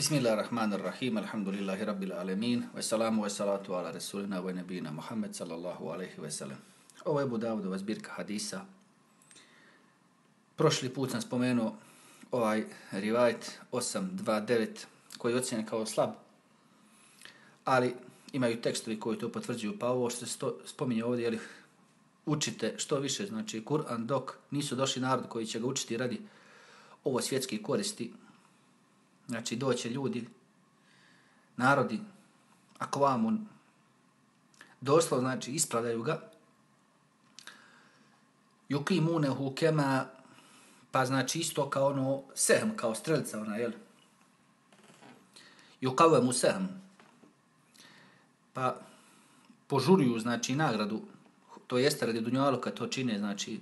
Bismillahirrahmanirrahim, alhamdulillahi rabbil alemin, wassalamu wassalatu ala rasulina wa nabina Muhammed sallallahu alaihi wasallam. Ovo je Ebu Davudova zbirka hadisa. Prošli put sam spomenuo ovaj rivajet 829 koji je ocjenjen kao slab, ali imaju tekstovi koji to potvrđuju. Pa ovo što se spominje ovdje, jeli, učite što više, znači Kur'an, dok nisu došli narod koji će ga učiti radi ovo svjetske koristi. Znači doće ljudi, narodi, akvamun, doslovno znači ispravljaju ga, yuqimunehu kema, pa znači isto kao ono sehm, kao strelica ona, jel? Yuqawemu sehm, pa požuruju znači nagradu, to jeste radi dunjaluka to čine, znači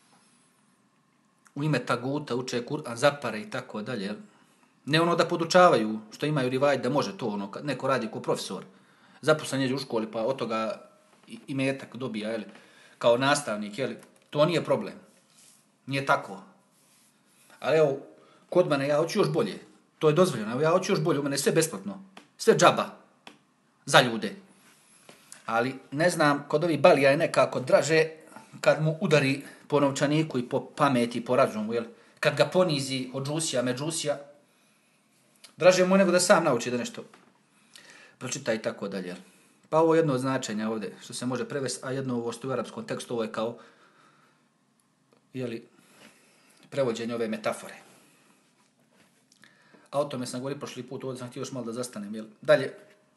u ime taguta uče Kur'an, zapare i tako dalje, jel? Ne ono da podučavaju, što imaju rivajet da može to, ono, kad neko radi ko profesor, zaposlen je u školi, pa od toga imetak dobija, jel, kao nastavnik, jel, to nije problem. Nije tako. Ali evo, kod mene ja hoću još bolje. To je dozvoljeno, evo ja hoću još bolje, u mene je sve besplatno, sve džaba, za ljude. Ali ne znam, kod ovih balija je nekako draže kad mu udari po novčaniku i po pameti, po razumu, jel, kad ga ponizi od džusija, međusija, draže mu nego da sam nauči da nešto pročita i tako dalje. Pa ovo je jedno od značenja ovdje, što se može prevesti, a jedno ovo što je u arapskom tekstu, ovo je kao, jeli, prevođenje ove metafore. A o tome sam govorio prošli put, ovdje sam htio još malo da zastanem, jel. Dalje,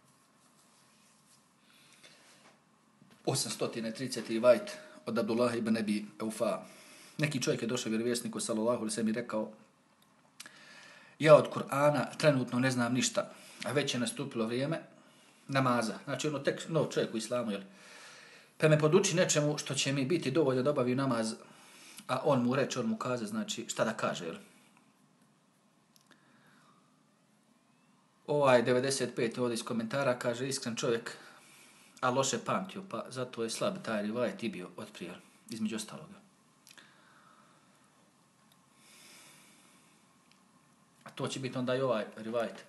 830. rivajet od Abdullah ibn Abi Aufa. Neki čovjek je došao vjerovjesniku sallallahu alejhi ve sellem i rekao: ja od Kur'ana trenutno ne znam ništa, a već je nastupilo vrijeme namaza. Znači ono tek nov čovjek u islamu, jel? Pa me poduči nečemu što će mi biti dovoljno da obavim namaz, a on mu reče, on mu kaže, znači šta da kaže, jel? Ovaj 95. ovdje iz komentara kaže iskren čovjek, a loše pamtio, pa zato je slab taj rivajet i bio otprije, između ostaloga. To će biti onda i ovaj rivajet.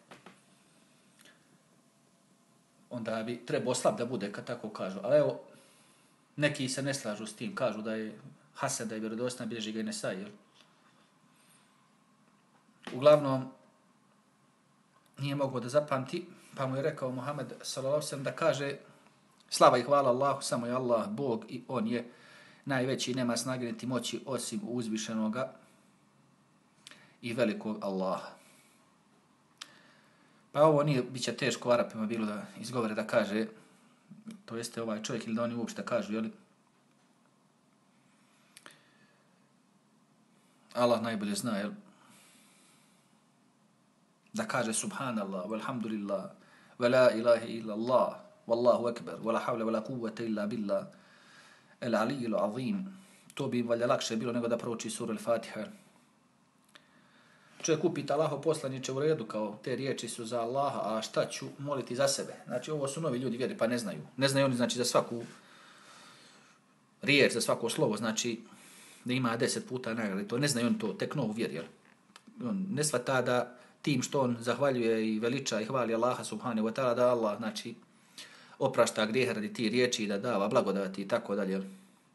Onda bi trebao slab da bude, kad tako kažu. Ali evo, neki se ne slažu s tim, kažu da je Hasan, da je vjerodostojna, bilježi ga i Nesai, jel? Uglavnom, nije mogao da zapamti, pa mu je rekao Muhammed sallallahu alejhi ve sellem da kaže: slava i hvala Allahu, samo je Allah Bog i on je najveći, nema snage niti moći osim uzvišenoga i velikog Allaha. Pa ovo nije, bit će teško Arapima bilo da izgovore da kaže, to jeste ovaj čovjek ili da oni uopšte kažu, jel? Allah najbolje zna, jel? Da kaže subhanallah, walhamdulillah, wa la ilaha illa Allah, wallahu akbar, wa la havla wa la kuvvete illa billah, el aliyyul azim. To bi valjda lakše bilo nego da prouči suru al-Fatiha. Čovjek upita Allaho poslaniče u redu, kao te riječi su za Allaha, a šta ću moliti za sebe? Znači ovo su novi ljudi vjeri, pa ne znaju. Ne znaju oni znači za svaku riječ, za svako slovo, znači da ima 10 puta nagrade. To ne znaju oni to, tek novu vjeri. On ne shvata da tim što on zahvaljuje i veliča i hvali Allaha subhanahu wa ta'ala, da Allah znači oprašta grijehe radi ti riječi i da dava blagodati i tako dalje.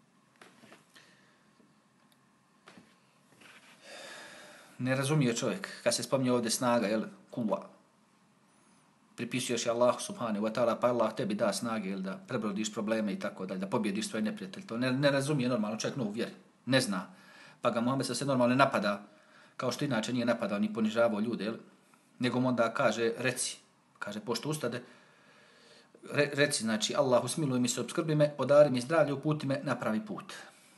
Ne razumije čovjek, kad se spominje ovdje snaga, jel, kuva, pripisuješ je Allahu subhanahu wa ta'ala, pa Allah tebi da snage, jel, da prebrodiš probleme i tako dalje, da pobjediš svoj neprijatelj. To ne razumije normalno čovjek novu vjeru, ne zna. Pa ga Muhammed se normalno ne napada, kao što inače nije napadao ni ponižavao ljude, jel, nego mu onda kaže, reci, kaže, pošto ustade, reci, znači, Allahu smiluj mi se, obskrbi me, podari mi zdravlje, uputi me na pravi put.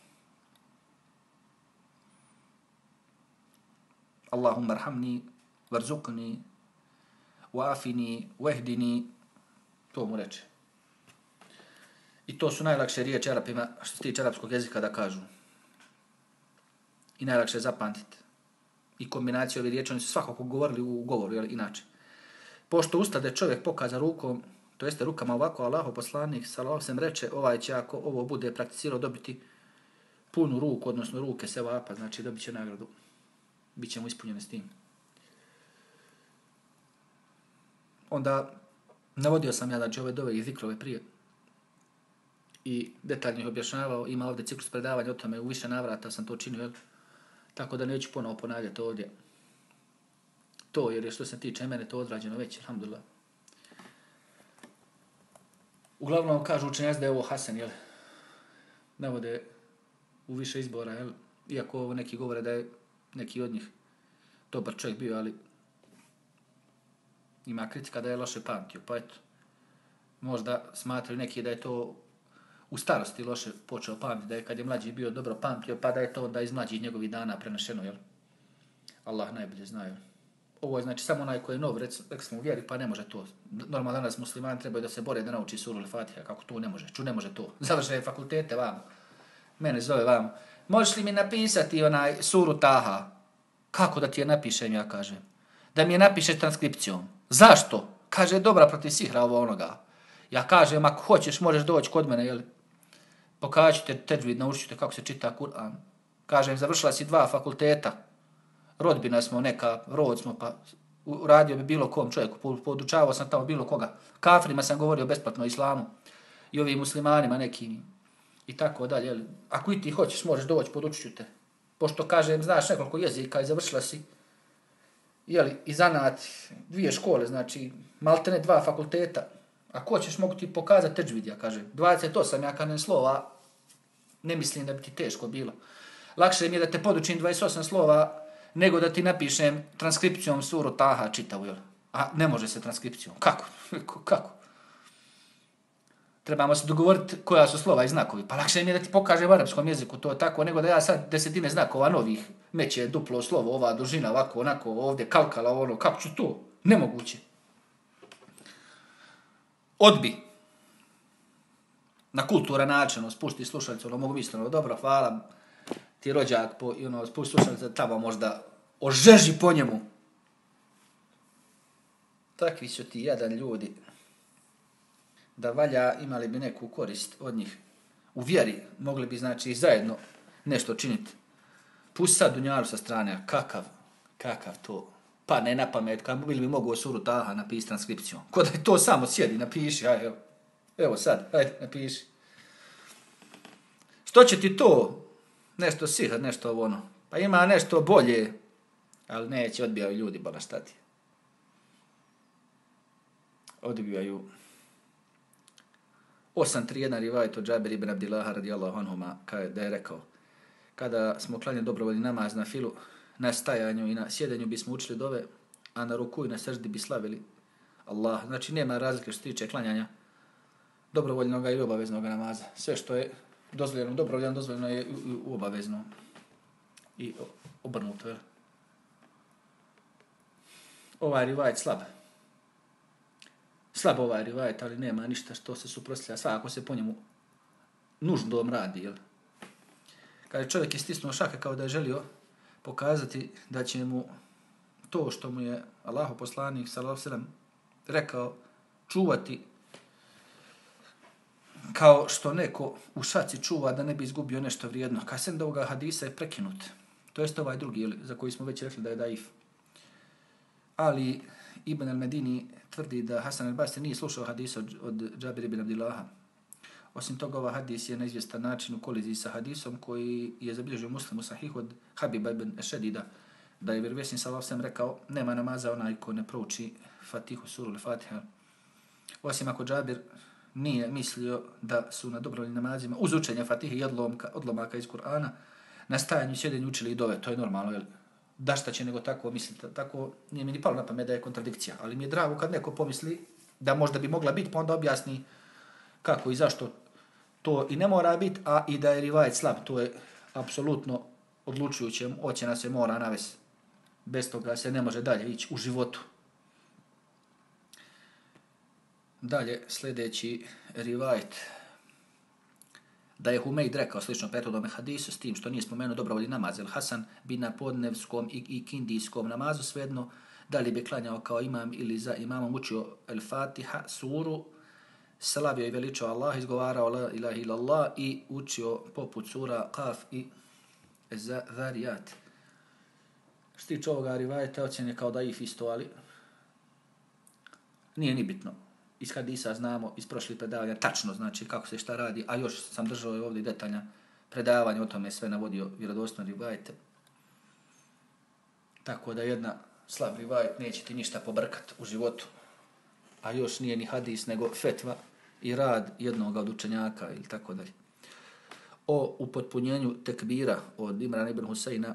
Allahumma arhamni, varzuqni, wafini, wahdini, to mu reče. I to su najlakše riječi Arapima, što se tiče arapskog jezika da kažu. I najlakše zapamtiti. I kombinaciju ovih riječi, oni su svakako govorili u govoru, jel, inače. Pošto ustade čovjek pokaza rukom, to jeste rukama ovako, Allahov poslanik, sallallahu alejhi ve sellem reče, ovaj će ako ovo bude prakticirao dobiti punu ruku, odnosno ruke sevapa, znači dobit će nagradu. Biće mu ispunjeni s tim. Onda navodio sam ja znači ove dove i zikrove prije i detaljno ih objašnjavao. Ima ovdje ciklus predavanja o tome, u više navrata sam to činio, jel? Tako da neću ponovo ponavljati ovdje to, jer je što se tiče mene to odrađeno već, alhamdulillah. Uglavnom kažu učenjaci da je ovo Hasan, jel? Navode u više izbora, jel? Iako neki govore da je neki od njih dobar čovjek bio, ali ima kritika da je loše pamtio, pa eto. Možda smatraju neki da je to u starosti loše počeo pamtiti, da je kad je mlađi bio dobro pamtio, pa da je to onda iz mlađih njegovih dana prenešeno, jel? Allah najbolje zna, jel? Ovo je znači samo onaj koji je nov, recimo u vjeri, pa ne može to. Normalno danas muslimani trebaju da se bore da nauči suru Al-Fatiha, kako to ne može, ne može to. Završaju fakultete vam, mene zove vam. Možeš li mi napisati onaj suru Taha? Kako da ti je napišem, ja kažem? Da mi je napišeš transkripcijom. Zašto? Kaže, dobra protiv sihra ovo onoga. Ja kažem, ako hoćeš, možeš doći kod mene, jel? Pokažu te tedžvid, naučite kako se čita Kur'an. Kažem, završila si 2 fakulteta. Rodbina smo neka, rod smo, pa uradio bi bilo kom čovjeku, podučavao sam tamo bilo koga. Kafrima sam govorio besplatno o islamu i ovim muslimanima nekim i tako dalje. Jel? Ako i ti hoćeš, možeš doći, podučit ću te. Pošto kažem, znaš nekoliko jezika i završila si, jeli, i zanat 2 škole, znači maltene 2 fakulteta. Ako hoćeš, mogu ti pokazati tedžvid, ja kažem. 28, ja kažem slova, ne mislim da bi ti teško bilo. Lakše mi je da te podučim 28 slova, nego da ti napišem transkripcijom suru Taha čitavu, jel? A ne može se transkripcijom. Kako? Kako? Trebamo se dogovoriti koja su slova i znakovi. Pa lakše mi je da ti pokažem u arapskom jeziku to tako, nego da ja sad 10 znakova novih meće duplo slovo, ova dužina, ovako, onako, ovdje kalkala, ono, kako ću to? Nemoguće. Odbi. Na kulturan način, spušti slušalicu, ono, mogu misliti, ono, dobro, hvala ti rođak, i ono, spušti slušalicu, tamo možda ožeži po njemu. Takvi su ti jadan ljudi. Da valja, imali bi neku korist od njih. U vjeri mogli bi, znači, zajedno nešto činiti. Pusti sad Dunjalu sa strane, kakav to? Pa ne na pamet, kad bi mogu suru Taha napisati transkripcijom. Ko da je to samo sjedi, napiši, aj, evo sad, ajde, napiši. Što će ti to? Nešto sihr, nešto ono. Pa ima nešto bolje, ali neće, odbijaju ljudi, bala šta ti. Odbijaju 8.3.1 rivajet od Džabir ibn Abdillaha radijallahu anhuma, da je rekao, kada smo klanjali dobrovoljni namaz na filu, na stajanju i na sjedenju bismo učili dove, a na ruku i na seždi bi slavili Allah. Znači nema razlike što se tiče klanjanja dobrovoljnog ili obaveznog namaza. Sve što je dozvoljeno dobrovoljno, dozvoljeno je u obavezno i obrnuto. Ovaj rivajet slab. Slab ovaj rivajet, ali nema ništa što se suprotstavlja. Svakako se po njemu nuždom radi. Jel? Kada čovjek je stisnuo šake kao da je želio pokazati da će mu to što mu je Allahu poslanik sallallahu alejhi ve sellem rekao čuvati kao što neko u šaci čuva da ne bi izgubio nešto vrijedno. Kad sem da ovoga hadisa je prekinut. To jest ovaj drugi, za koji smo već rekli da je daif. Ali Ibn al-Medini tvrdi da Hasan al-Basri nije slušao hadisa od Džabir ibn Abdillaha. Osim toga, ovaj hadis je na izvjestan način u koliziji sa hadisom koji je zabilježio Muslim u Sahih od Habiba ibn Ešedida, da je vjerovjesnik sallallahu alejhi ve sellem rekao, nema namaza onaj ko ne prouči Fatihu, suru Al-Fatiha. Osim ako Džabir nije mislio da su na dobrovoljnim namazima uz učenje Fatihe i odlomaka iz Kur'ana na stajanju i sjedenju učili i dove. To je normalno, jel? Da šta će nego tako misliti. Tako nije mi ni palo na pamet da je kontradikcija. Ali mi je drago kad neko pomisli da možda bi mogla biti, pa onda objasni kako i zašto to i ne mora biti, a i da je rivajet slab. To je apsolutno odlučujuće. Ocjena se mora navesti. Bez toga se ne može dalje ići u životu. Dalje, sljedeći rivajet. Da je Humeid rekao slično prethodnome hadisu s tim što nije spomenuo dobrovoljni namaz. El Hasan bi na podnevskom i kindijskom namazu svejedno da li bi klanjao kao imam ili za imamom učio El Fatiha, suru, slavio i veličao Allah, izgovarao la ilaha illallah i učio poput sura Qaf i Zariyat. Što tiče ovoga rivajeta, ocjen je kao daif isto, ali Nije ni bitno. Iz hadisa znamo, iz prošlih predavanja, tačno znači kako se šta radi, a još sam držao ovdje detaljna predavanja, o tome sve navodio vjerodostojne rivajete. Tako da jedna slab rivajet neće ti ništa pobrkat u životu, a još nije ni hadis, nego fetva i rad jednog od učenjaka ili tako dalje. O upotpunjenju tekbira od Imrana ibn Huseina,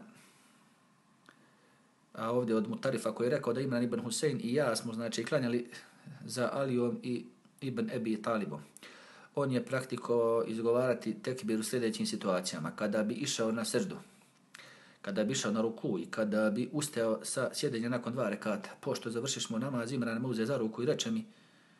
a ovdje od Mutarifa koji je rekao da Imran ibn Husein i ja smo znači klanjali za Alijom i Ibn Ebi Talibom. On je praktikovao izgovarati tekbir u sljedećim situacijama. Kada bi išao na seždu, kada bi išao na ruku i kada bi ustao sa sjedenja nakon 2 rekata, pošto završišmo namaz, Imran me uze za ruku i reče mi,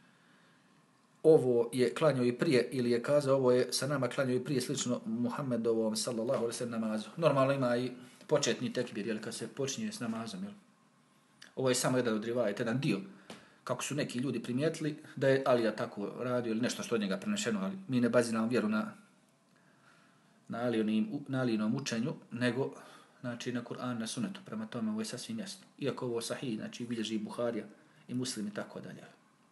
ovo je klanjao i prije, ili je kazao ovo je sa nama klanjao i prije slično Muhammedovom sallallahu alejhi ve sellem namazu. Normalno ima i početni tekbir, jel, kad se počinje s namazom, jel. Ovo je samo jedan od rivajeta, jedan dio, kako su neki ljudi primijetili da je Alija tako radio ili nešto što od njega prenešeno, ali mi ne baziramo vjeru na Alijinom učenju, nego znači na Kur'an, na sunetu, prema tome ovo je sasvim jasno. Iako ovo sahih, znači bilježi Buharija i Muslim i tako dalje.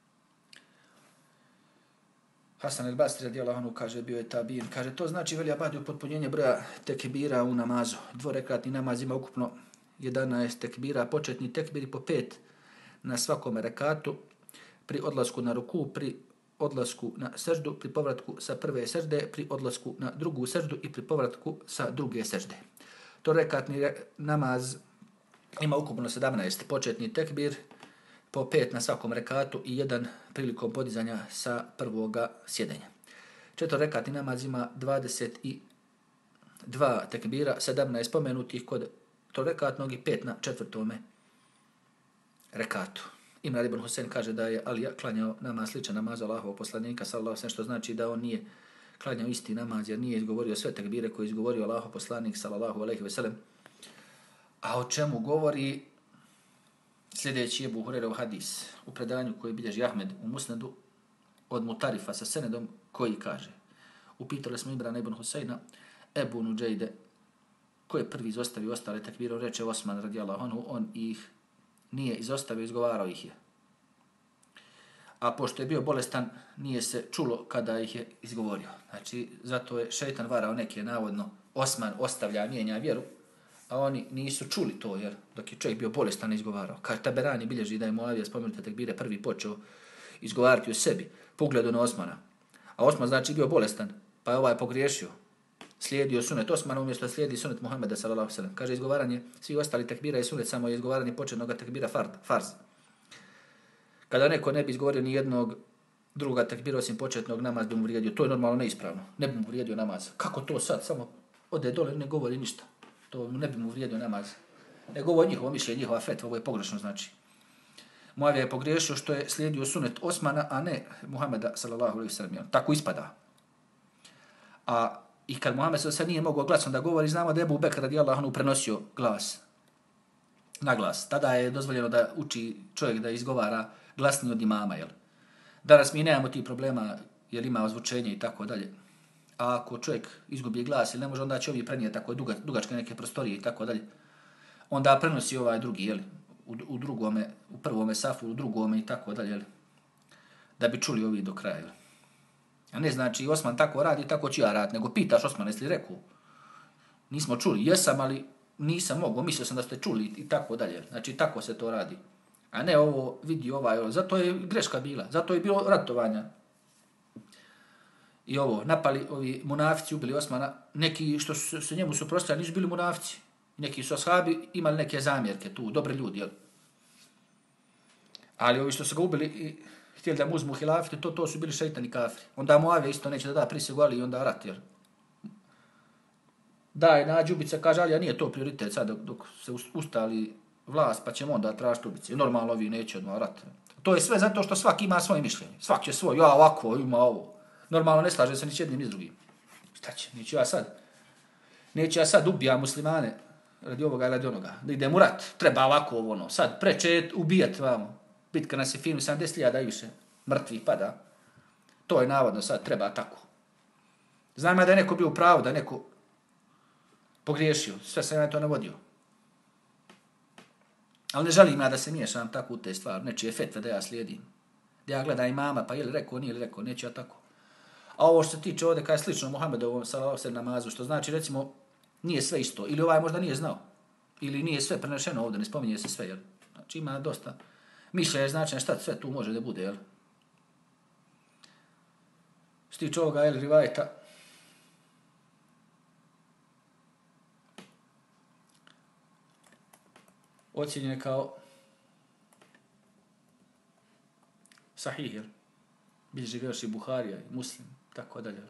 Hasan el-Basri radijallahu anhu kaže, bio je tabin, kaže, to znači veli abadi upotpunjenje broja tekbira u namazu. Dvorekatni namaz ima ukupno 11 tekbira, početni tekbiri po 5 na svakom rekatu, pri odlasku na ruku, pri odlasku na seždu, pri povratku sa prve sežde, pri odlasku na drugu seždu i pri povratku sa druge sežde. To rekatni namaz ima ukupno 17 početni tekbir, po 5 na svakom rekatu i 1 prilikom podizanja sa prvoga sjedenja. Četvorekatni namaz ima 22 tekbira, 17 spomenutih kod trorekatnog i 5 na četvrtome rekatu. Imran ibn Husein kaže da je Alija klanjao namaz sličan namazu Allahovog poslanika, sallallahu alejhi ve sellem, što znači da on nije klanjao isti namaz, jer nije izgovorio sve tekbire koje izgovorio Allahov poslanik, sallallahu alejhi ve sellem. A o čemu govori sljedeći je Ebu Hurerov hadis u predanju koji bilježi Ahmed u Musnadu od Mutarifa sa senedom koji kaže: upitali smo Imrana ibn Huseina, Ebu Nuđejde, ko je prvi izostavio ostale tekbire, reče Osman radijallahu anhu, on ih nije izostavio, izgovarao ih je. A pošto je bio bolestan, nije se čulo kada ih je izgovorio. Znači, zato je šeitan varao neke, navodno, Osman ostavlja, mijenja vjeru, a oni nisu čuli to, jer dok je čovjek bio bolestan, ne izgovarao. Kaže, Taberani bilježi da je Muavija spomenute tekbire prvi počeo izgovarati u sebi, po ugledu na Osmana. A Osman znači bio bolestan, pa je ovaj pogriješio. Slijedio sunet Osmana umjesto slijedi sunet Muhammeda sallallahu alejhi ve sellem. Kaže, izgovaranje svih ostali tekbira i sunet, samo je izgovaranje početnog tekbira farz. Kada neko ne bi izgovorio ni jednog druga tekbira osim početnog, namaz bi mu vrijedio. To je normalno neispravno. Ne bi mu vrijedio namaz. Kako to sad? Samo ode dole, ne govori ništa. To ne bi mu vrijedio namaz. Ne govori njihovo mišljenje, njihova fetva, ovo je pogrešno znači. Muavija je pogriješio što je slijedio sunet Osmana, a ne Muhammeda sallallahu alejhi ve sellem. Tako ispada. I kad Muhammed sad nije mogao glasom da govori, znamo da je Ebu Bekr radijallahu anhu prenosio glas na glas. Tada je dozvoljeno da uči čovjek da izgovara glasniji od imama, jel? Danas mi nemamo tih problema, jer ima ozvučenje i tako dalje. A ako čovjek izgubi glas ili ne može, onda će ovi prenijeti tako dugačke neke prostorije i tako dalje. Onda prenosi ovaj drugi, jel? U drugome, u prvome safu, u drugome i tako dalje, jel? Da bi čuli ovi do kraja, jel? A ne znači Osman tako radi, tako ću ja raditi, nego pitaš Osman, jesi li rekao? Nismo čuli, jesam, ali nisam mogao, mislio sam da ste čuli i tako dalje. Znači tako se to radi. A ne ovo vidi ovaj, zato je greška bila, zato je bilo ratovanja. I ovo, napali ovi munafici, ubili Osmana, neki što su se njemu suprotstavljali nisu bili munafici. Neki su ashabi imali neke zamjerke tu, dobri ljudi, jel? Ali ovi što su ga ubili i htjeli da mu uzmu hilafete, to su bili šeitani kafiri. Onda Muavija isto neće da da prisegu Ali i onda rat, jel? Daj, nađi ubica, kaže Ali, a nije to prioritet sad dok se ustali vlast, pa ćemo onda tražiti ubice. Normalno ovi neće odmah rat. To je sve zato što svaki ima svoje mišljenje. Svak će svoj, ja ovako, ima ovo. Normalno ne slaže se ni s jednim ni s drugim. Šta će? Neću ja sad ubijam muslimane radi ovoga ili radi onoga. Da idem u rat, treba ovako ono. Sad preče ubijati vamo. Bitka nas je film 70.000 i više mrtvih pada. To je navodno sad, treba tako. Znam ja da je neko bio u pravu, da je neko pogriješio. Sve sam ja to navodio. Ali ne želim ja da se miješam tako u te stvari. Nečije fetve da ja slijedim. Ja gledam imama, pa je li rekao, nije li rekao, neću ja tako. A ovo što se tiče ovdje, kaj je slično Muhammedovom sa namazu, što znači, recimo, nije sve isto. Ili ovaj možda nije znao. Ili nije sve prenešeno ovdje, ne spominje se sve, jel? Znači ima dosta mišljenja, znači šta sve tu može da bude, jel? Što tiče ovoga, jel, rivajeta, ocjenjen je kao sahih, jel? Bilježi ga još i Buharija i Muslim, tako dalje.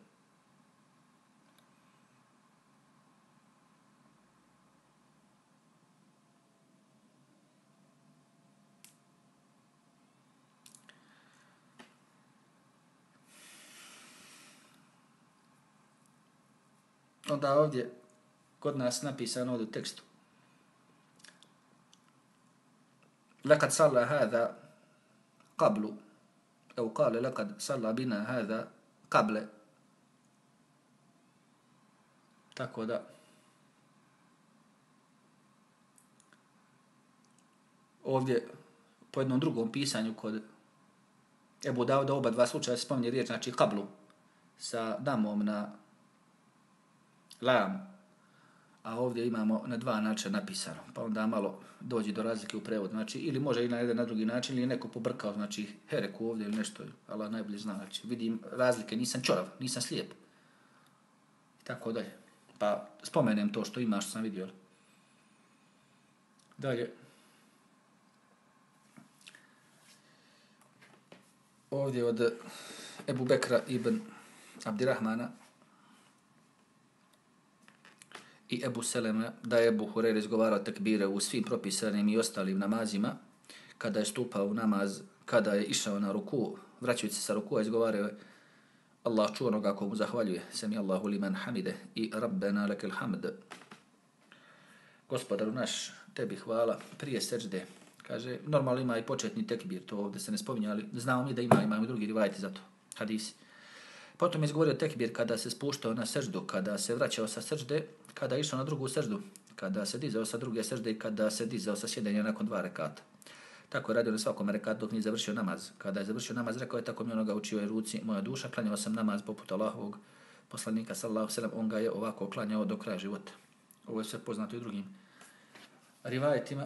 Onda ovdje kod nas napisano ovdje u tekstu. Lekad salla hada qablu, evo kale lekad salla bina hada kable. Tako da ovdje po jednom drugom pisanju kod Ebu Dauda oba dva slučaja se spominje riječ, znači kablu sa damom na lam, a ovdje imamo na dva načina napisano, pa onda malo dođe do razlike u prevodu, znači ili može i na jedan na drugi način, ili neko pobrkao, znači hereku ovdje ili nešto, Allah najbolje zna, znači vidim razlike, nisam čorav, nisam slijep, i tako dalje, pa spomenem to što ima, što sam vidio. Dalje, ovdje od Ebu Bekra ibn Abdirahmana i Ebu Seleme da je Ebu Hureyre izgovarao tekbire u svim propisanim i ostalim namazima, kada je stupao u namaz, kada je išao na ruku, vraćajući se sa ruku, izgovarao je Allah čuo onoga ko mu zahvaljuje, sami Allahu liman hamide i Rabbena lekel hamd. Gospodaru naš, tebi hvala, prije seđde. Kaže, normalno ima i početni tekbir, to ovdje se ne spominje, ali znamo mi da ima i drugi rivajati za to, hadisi. Potom je izgovorio tekbir kada se spuštao na seždu, kada se vraćao sa sežde, kada je išao na drugu seždu, kada se dizao sa druge sežde i kada se dizao sa sjedenja nakon 2 rekata. Tako je radio na svakom rekatu dok nije završio namaz. Kada je završio namaz, rekao je tako mi onoga učio je ruci moja duša, klanjao sam namaz poput Allahovog poslanika sallallahu alejhi ve sellem, on ga je ovako klanjao do kraja života. Ovo je sve poznato i drugim rivajetima.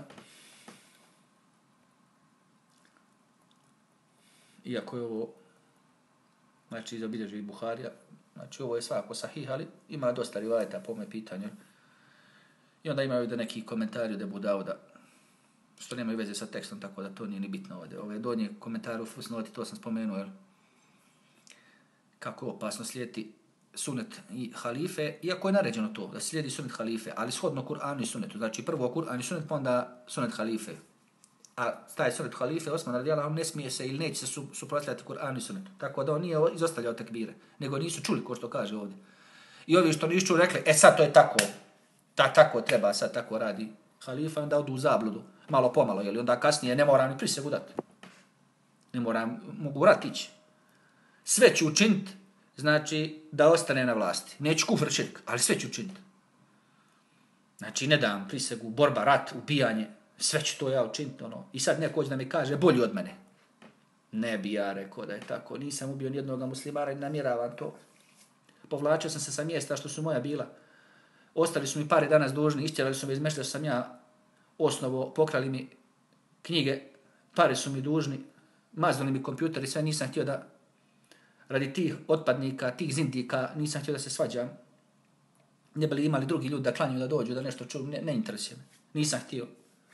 Iako je ovo, znači, zabilježi Buharija, znači ovo je svakako sahih, ali ima dosta rivajeta po ome pitanju. I onda imaju da neki komentari od Ebu Dauda, što nemaju veze sa tekstom, tako da to nije ni bitno ovdje. Ove donje komentare u fusnoti, to sam spomenuo, jer kako je opasno slijeti sunet i halife, iako je naređeno to, da slijedi sunet halife, ali shodno Kur'anu i sunetu. Znači prvo Kur'an i sunet, pa onda sunet halife. A taj sunet halife, Osman radijallahu anhu, ne smije se ili neće se suprotstavljati Kur'anu i sunetu. Tako da on nije izostavljao tekbire, nego nisu čuli, ko što kaže ovdje. I ovi što nisu čuli rekli, sad to je tako, tako treba, sad tako radi halifa, onda odu u zabludu, malo pomalo, jel? Onda kasnije ne moram ni prisegu dati. Ne moram, mogu rati ići. Sve ću učiniti, znači da ostane na vlasti. Neću kufr širk, ali sve ću učiniti. Znači ne dam prisegu, borba, rat, ubijanje, sve ću to ja učiniti, ono. I sad neko da mi kaže bolji od mene. Ne bi ja rekao da je tako. Nisam ubio nijednog muslimara i namjeravam to. Povlačio sam se sa mjesta što su moja bila. Ostali su mi pare danas dužni, istjerali su me iz mešta što sam ja osnovo, pokrali mi knjige, pare su mi dužni, maznuli mi kompjuter i sve, nisam htio da radi tih otpadnika, tih zindika, nisam htio da se svađam. Ne bili imali drugi ljudi da klanju, da dođu, da nešto čuju, ne interesuje me. Nisam htio.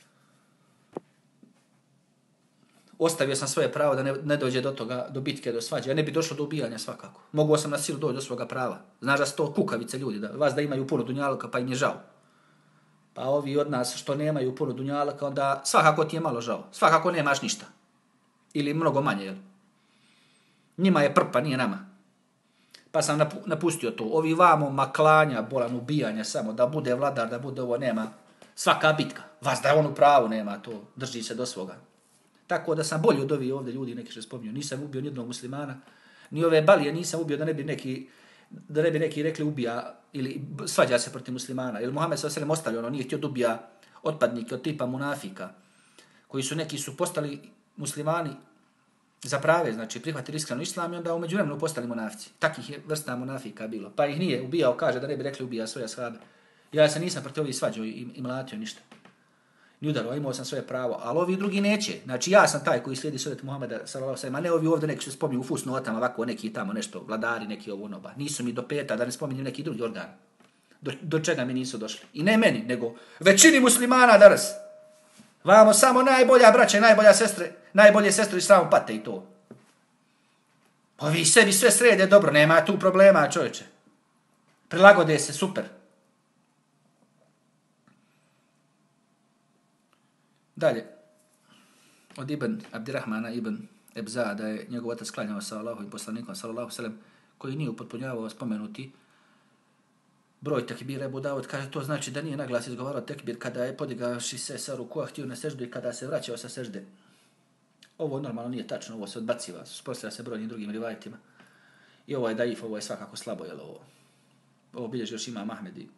Ostavio sam svoje pravo da ne dođe do toga, do bitke, do svađe. Ja ne bi došlo do ubijanja svakako. Mogu sam na silu doći do svoga prava. Znaš da su to kukavice ljudi, da vas da imaju puno dunjaluka, pa im je žao. Pa ovi od nas što nemaju puno dunjaluka, onda svakako ti je malo žao. Svakako nemaš ništa. Ili mnogo manje, jel? Njima je prpa, nije nama. Pa sam napustio to. Ovi vamo maklanja, bolan ubijanja samo, da bude vladar, da bude ovo, nema. Svaka bitka. Vas da on u pravu nema to. Drži se do svoga. Tako da sam bolji od ovih ovdje ljudi, neki što spominju. Nisam ubio nijednog muslimana, ni ove balije nisam ubio da ne bi neki rekli ubija ili svađa se protiv muslimana. Jer Muhammed s.a.v. ostavio ono, nije htio da ubija otpadnike od tipa munafika, koji su neki su postali muslimani za prave, znači prihvatili iskreno islam i onda umeđu vremenu postali munafici. Takih je vrsta munafika bilo. Pa ih nije ubijao, kaže da ne bi rekli ubija svoje ashabe. Ja se nisam protiv ovih svađao i mlatio ništa. Ni udarao, imao sam svoje pravo, ali ovi drugi neće. Znači ja sam taj koji slijedi sunnet Muhameda sallallahu alejhi ve sellem, a ne ovi ovdje neki što spominju u fusnotama, ovako neki tamo nešto, vladari, neki ovo ono. Nisu mi do peta, da ne spominju neki drugi organ. Do čega mi nisu došli. I ne meni, nego većini muslimana danas. Vamo samo najbolja braća, najbolje sestre islamu pate i to. Pa vi sebi sve srede dobro, nema tu problema, čovječe. Prilagode se, super. Dalje, od Ibn Abdirahmana Ibn Ebza, da je njegov otac klanjao sa Allahovim poslanikom, sallallahu sallam, koji nije upotpunjavao spomenuti broj tekbira. Ebu Davud kaže, to znači da nije naglas izgovarao tekbir kada je podigavši se sa rukua, htio na seždu i kada se vraćao sa sežde. Ovo normalno nije tačno, ovo se odbaciva, suprotstavlja se brojnim drugim rivajetima. I ovo je daif, ovo je svakako slabo, jel ovo? Ovo bilježi još Imam Ahmed i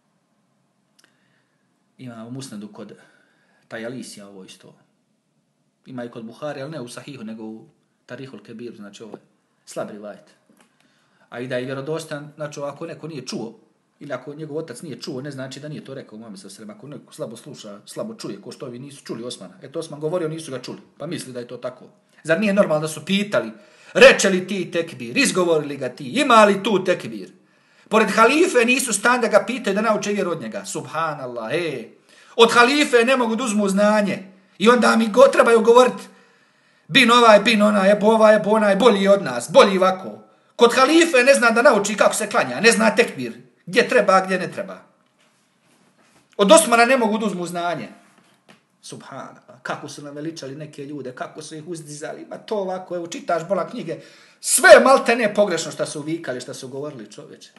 ima u Musnadu kod Tajalisija ovo isto. Ima i kod Buhari, ali ne u Sahihu, nego u Tarihul Kebir, znači ovo je slab rivajet. A i da je vjerodostan, znači ako neko nije čuo, ili ako njegov otac nije čuo, ne znači da nije to rekao Muhammed sallallahu alejhi ve sellem. Ako neko slabo sluša, slabo čuje, ko što ovi nisu čuli Osmana. Eto Osman govorio, nisu ga čuli, pa misli da je to tako. Zar nije normalno da su pitali, reče li ti tekbir, izgovorili ga ti, ima li tu tekbir? Pored halife nisu stan da ga pitaju da nauče vjeru od njega. Subhanallah, Od halife ne mogu da uzmu znanje. I onda mi trebaju govoriti, bin ovaj, bin onaj, ebo ovaj, ebo onaj, bolji od nas, bolji ovako. Kod halife ne zna da nauči kako se klanja, ne zna tekbir, gdje treba, gdje ne treba. Od Osmana ne mogu da uzmu znanje. Subhanallah, kako su nam veličali neke ljude, kako su ih uzdizali, ma to ovako, evo čitaš bola knjige, sve malte ne pogrešno šta su vikali, šta su govorili čovječe.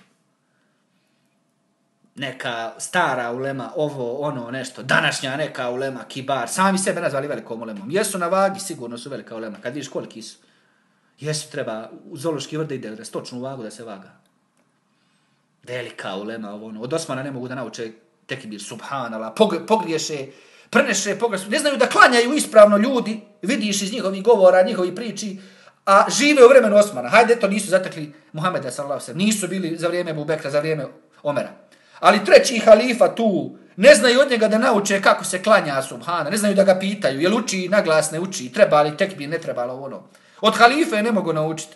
Neka stara ulema, ovo, ono, nešto, današnja neka ulema, kibar, sami sebe nazvali velikom ulemom. Jesu na vagi, sigurno su velika ulema, kad vidiš koliki su. Jesu, treba u zoološki vrt da ide, da stočnu vagu da se vaga. Velika ulema, ovo, ono. Od Osmana ne mogu da nauče tekbir, subhanallah, pogriješe, preneše, pogrešu. Ne znaju da klanjaju ispravno ljudi, vidiš iz njihovih govora, njihovih priči, a žive u vremenu Osmana. Hajde, to nisu zatekli Muhameda sallallahu alejhi ve sellem, nisu bili za vrijeme Ebu Bekra, za vrijeme Omera. Ali treći halifa tu, ne znaju od njega da nauče kako se klanja, subhana, ne znaju da ga pitaju, jel uči, naglas ne uči, treba li tekbir, ne treba li ono. Od halife ne mogu naučiti.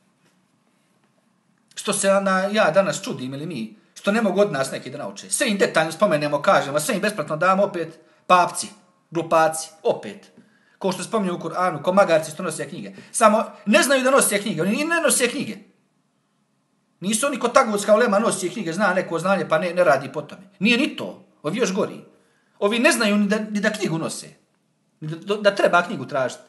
Što se ja danas čudim ili mi, što ne mogu od nas neki da nauče. Sve im detaljno spomenemo, kažemo, sve im besplatno damo, opet papci, glupaci, opet. Ko što spominju u Kur'anu, ko magarci što nose knjige. Samo ne znaju da nose knjige, oni ne nose knjige. Nisu oni ko tagutska ulema nosi knjige, zna neko znanje, pa ne radi po tome. Nije ni to. Ovi još gori. Ovi ne znaju ni da knjigu nose. Da treba knjigu tražiti.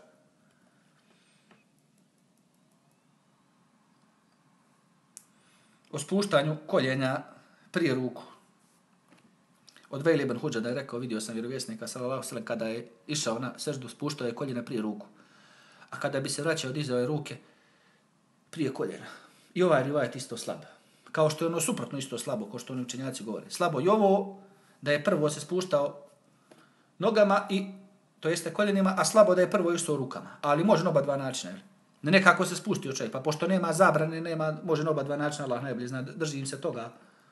O spuštanju koljenja prije ruku. Od Vejl ibn Hudžada je rekao, vidio sam vjerovjesnika, sallallahu alejhi ve sellem, kada je išao na seždu, spuštao je koljena prije ruku. A kada bi se vraćao, dizao je ruke prije koljena. I ovaj rivajet isto slab. Kao što je ono suprotno isto slabo, kao što oni učenjaci govore. Slabo i ovo, da je prvo se spuštao nogama i, to jeste koljenima, a slabo da je prvo išao rukama. Ali može na oba dva načina. Ne nekako se spustio čovjek, pa pošto nema zabrane, može na oba dva načina, Allah najbolje zna, držim se toga.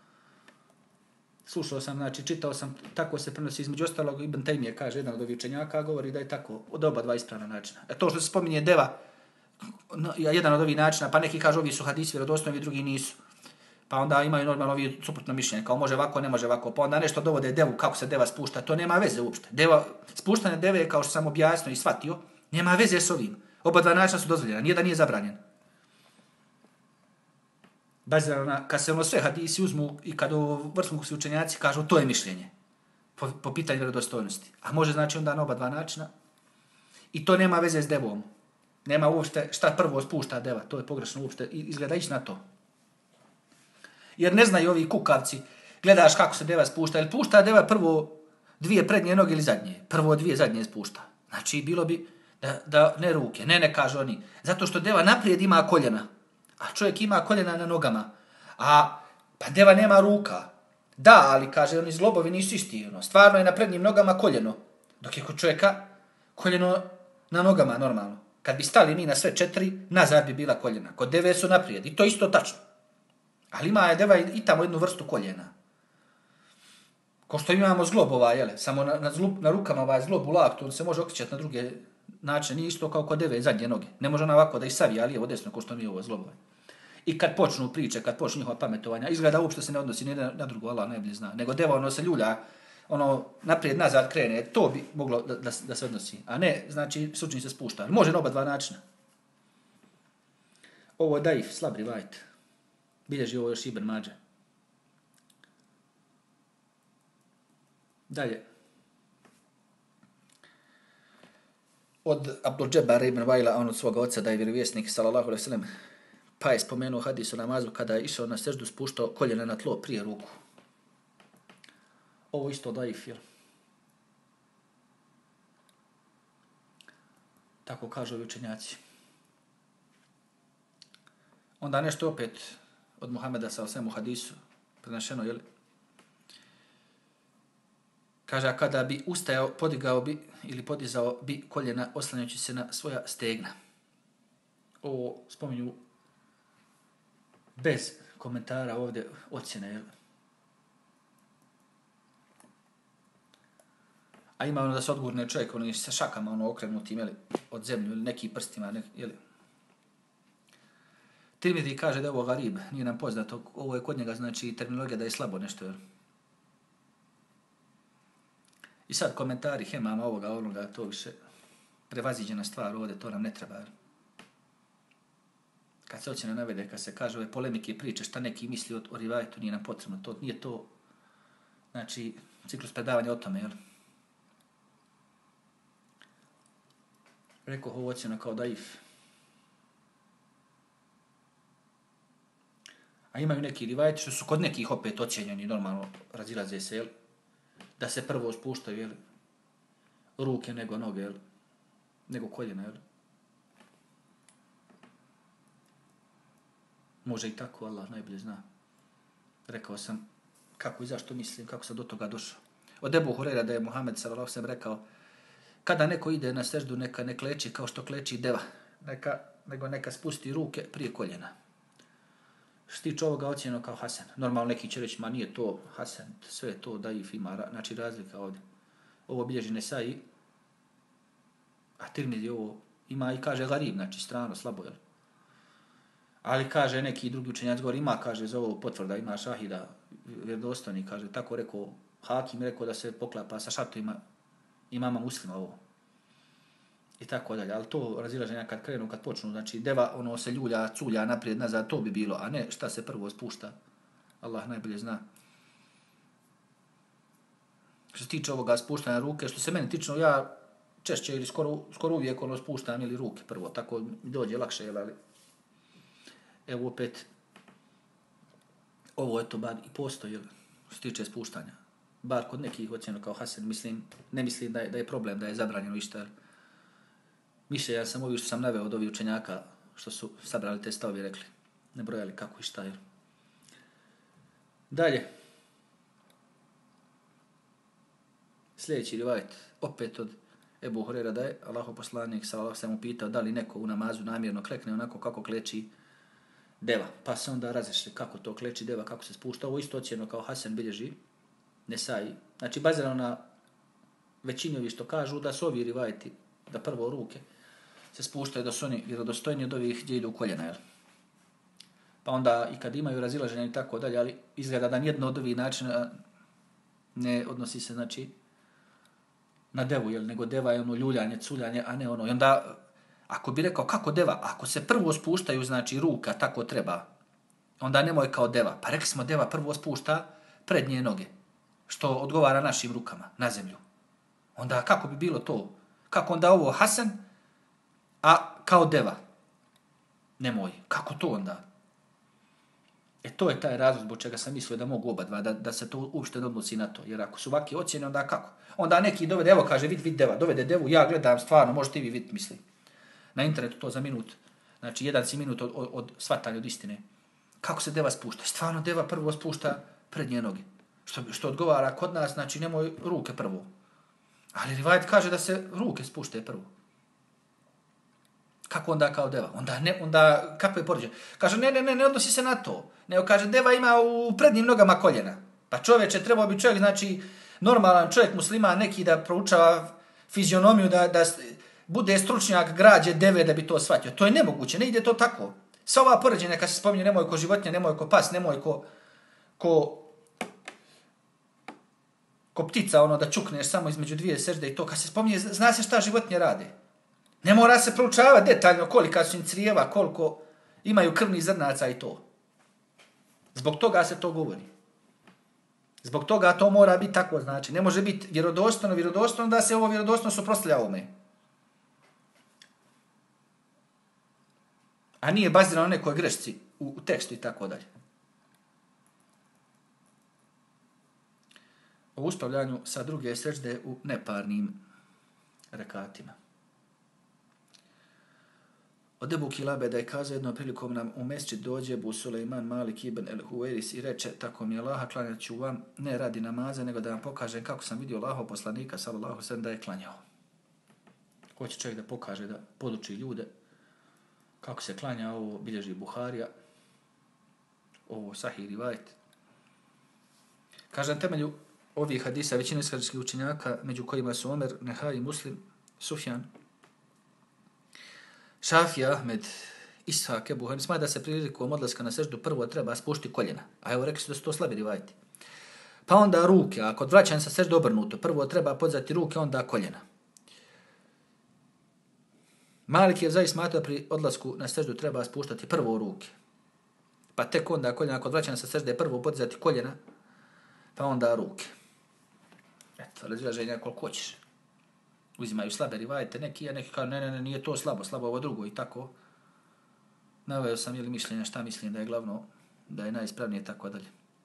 Slušao sam, znači, čitao sam, tako se prenosi između ostalog, Ibn Tejmije kaže, jedan od ovih učenjaka, govori da je tako, od oba dva ispravna načina. To što se spominje deva, jedan od ovih načina, pa neki kažu ovi su hadisi vjerodostojni, drugi nisu. Pa onda imaju normalno ovi suprotno mišljenje, kao može ovako, ne može ovako. Pa onda nešto dovode devu, kako se deva spušta, to nema veze uopšte. Spuštanje deve, kao što sam objasnio i shvatio, nema veze s ovim. Oba dva načina su dozvoljena, nijedan nije zabranjen. Bazirano, kad se ono sve hadisi uzmu i kad u vrhunski učenjaci kažu, to je mišljenje. Po pitanju vjerodostojnosti. A može znači onda na oba dva načina. I to nema veze s devom. Nema uopšte šta prvo spušta deva, to je pogrešno uopšte. Izgleda ići na to. Jer ne znaju ovi kukavci, gledaš kako se deva spušta, ili pušta deva prvo dvije prednje noge ili zadnje. Prvo dvije zadnje spušta. Znači bilo bi da ne ruke, ne kažu oni. Zato što deva naprijed ima koljena, a čovjek ima koljena na nogama. Pa deva nema ruka. Da, ali kaže, oni zglobovi nisu isti. Stvarno je na prednjim nogama koljeno. Dok je kod čovjeka koljeno na nogama normalno. Kad bi stali mi na sve 4, nazad bi bila koljena. Kod deve su naprijed. I to isto tačno. Ali ima je deva i tamo jednu vrstu koljena. Ko što imamo zglob jele, samo na rukama zglob u laktu, on se može okrećati na druge načine. Nije isto kao kod deve zadnje noge. Ne može ona ovako da ih savija lijevo desno, ko što mi ovo zglobove. I kad počnu priče, kad počnu njihova pametovanja, izgleda uopšte se ne odnosi ni na drugu, Allah najbolje zna. Nego deva se ljulja, naprijed nazad krene, to bi moglo da se odnosi. A ne, znači, sučni se spušta. Može na oba dva načina. Ovo je daif, slab rivajt. Bilježi ovo još Ibn Mađe. Dalje. Od Abdul Džebara ibn Vajla, on od svoga oca, da je vjerovjesnik, sallallahu alejhi ve sellem, pa je spomenuo hadis o namazu kada je išao na seždu, spuštao koljena na tlo prije ruku. Ovo isto daif, jel? Tako kažu učenjaci. Onda nešto opet od Muhameda sa svemu hadisu prenašeno, jel? Kaže, kada bi ustajao, podigao bi ili podizao bi koljena oslanjajući se na svoja stegna. Ovo spominju bez komentara ovdje ocjene, jel? A ima da se odgurne čovjek, sa šakama okrenutim, jel, od zemlju ili neki prstima, jel. Tirmidhi kaže da je ovo garib, nije nam poznato, ovo je kod njega, znači terminologija da je slabo nešto, jel. I sad komentari hemama onoga, to više prevaziđena stvar ovdje, to nam ne treba, jel. Kad se ocjena navede, kad se kaže ove polemike i priče, šta neki misli o rivajetu, nije nam potrebno, to nije to, znači, ciklus predavanja o tome, jel. Rekao ovo ocjena kao daif. A imaju neki rivajeti što su kod nekih opet ocjenjeni, normalno razilaze se, jel? Da se prvo spuštaju, jel? Ruke nego noge, jel? Nego koljena, jel? Može i tako, Allah najbolje zna. Rekao sam kako i zašto mislim, kako sam do toga došao. Od Ebu Hurajra da je Muhammed sallallahu alejhi ve sellem rekao, kada neko ide na seždu, neka ne kleči kao što kleči deva, nego neka spusti ruke prije koljena. Što se tiče ovoga ocjenjeno kao Hasan. Normalno neki će reći, ma nije to Hasan, sve je to daif, ima znači razlika ovdje. Ovo bilježi Nesai, a Tirmidhi ovo ima i kaže garib, znači strano, slabo, jel? Ali kaže neki drugi učenjac govori, ima, kaže, za ovo potvrda, ima šahida, vjerodostojni, kaže, tako rekao, Hakim rekao da se poklapa sa šartovima imama Muslima ovo. I tako dalje, ali to razilaženja kad krenu, kad počnu, znači deva se ljulja, culja naprijed, nazad, to bi bilo, a ne šta se prvo spušta. Allah najbolje zna. Što se tiče ovoga spuštanja ruke, što se meni tično, ja češće ili skoro uvijek spuštam ili ruke prvo, tako mi dođe lakše, jel, ali evo opet, ovo je to bar i postoji, jel, što se tiče spuštanja. Bar kod nekih ocjeno kao Hasan, ne mislim da je problem, da je zabranjeno išta, jel. Više, ja sam ovi što sam naveo od ovih učenjaka što su sabrali te stavovi rekli. Ne brojali kako i šta je. Dalje. Sljedeći rivajet. Opet od Ebu Hurajra da je Allahov poslanik sallallahu alejhi ve sellem pitao da li neko u namazu namjerno klekne onako kako kleči deva. Pa se onda različili kako to kleči deva, kako se spušta. Ovo isto ocjeno kao Hasan bilježi Nesai. Znači bazirano na većini ovi što kažu da su ovi rivajeti da prvo ruke se spuštaju da su oni vjerodostojni od ovih gdje idu u koljena, jel? Pa onda i kad imaju razilaženja i tako dalje, ali izgleda da nijedno od ovih načina ne odnosi se, znači, na devu, jel? Nego deva je ljuljanje, culjanje, a ne ono. I onda, ako bi rekao kako deva, ako se prvo spuštaju, znači, ruka, tako treba, onda nemoj kao deva. Pa rekli smo deva prvo spušta prednje noge, što odgovara našim rukama, na zemlju. Onda kako bi bilo to? Kako onda ovo Hasan, a kao deva? Nemoj. Kako to onda? To je taj razlog zbog čega sam mislio da mogu oba dva, da se to uopšte ne odnosi na to. Jer ako su ovakve ocjene, onda kako? Onda neki dovede, evo kaže, vid deva, dovede devu, ja gledam stvarno, možete i vi vidjeti, misli. Na internetu to za minut, znači 1 minut od shvatanja od istine. Kako se deva spušta? Stvarno deva prvo spušta prednje noge. Što odgovara kod nas, znači nemoj ruke prvo. Ali rivajet kaže da se ruke spuštaju prvo. Kako onda kao deva? Onda kako je poređenje? Kaže, ne odnosi se na to. Nego kaže, deva ima u prednjim nogama koljena. Pa čovječe, trebao bi čovjek, znači, normalan čovjek muslima, neki da proučava fizionomiju, da bude stručnjak građe deve da bi to shvatio. To je nemoguće, ne ide to tako. Sva ova poređenja, kad se spominje, nemoj ko životinja, nemoj ko pas, nemoj ko ptica, ono da čukneš samo između dvije sežde i to. Kad se spominje, zna se šta životinje rade. Ne mora se proučavati detaljno kolika su im crijeva, koliko imaju krvnih zrnaca i to. Zbog toga se to govori. Zbog toga to mora biti tako, znači. Ne može biti vjerodostojno da se ovo vjerodostojno suprotstavlja ovome. A nije bazirano na nekoj grešci u tekstu i tako dalje. O uspravljanju sa druge sežde u neparnim rekatima. Od Ebu Kilabe da je kazao jednom prilikom nam u mesdžid dođe Ebu Sulejman Malik ibn el-Huwairis i reče, tako mi je Allaha, klanjat ću vam ne radi namaza, nego da vam pokažem kako sam vidio Allahov poslanika, sallallahu alejhi ve sellem, da je klanjao. Hoće čovjek da pokaže, da poduči ljude kako se klanja, ovo bilježi Buharija, ovo Sahih rivajet. Kaže, na temelju ovih hadisa većina islamskih učenjaka, među kojima su Omer, Nehaj, Muslim, Sufjan, Šafija, Ahmed, Ishak, Ebu Hanife, smatra da se prilikom odlaska na seždu prvo treba spušti koljena. A evo rekli su da su to slabi rivajeti. Pa onda ruke, a kod vraćanja sa seždu obrnuto, prvo treba podzati ruke, onda koljena. Malik je zaista smatrao da pri odlasku na seždu treba spuštati prvo ruke. Pa tek onda koljena, kod vraćanja sa sežde prvo podzati koljena, pa onda ruke. Eto, razilaženja koliko hoćeš. Uzimaju slabe rivajete neki, a neki kao ne, nije to slabo ovo drugo i tako. Naveo sam ili mišljenja šta mislim da je glavno, da je najispravnije tako dalje.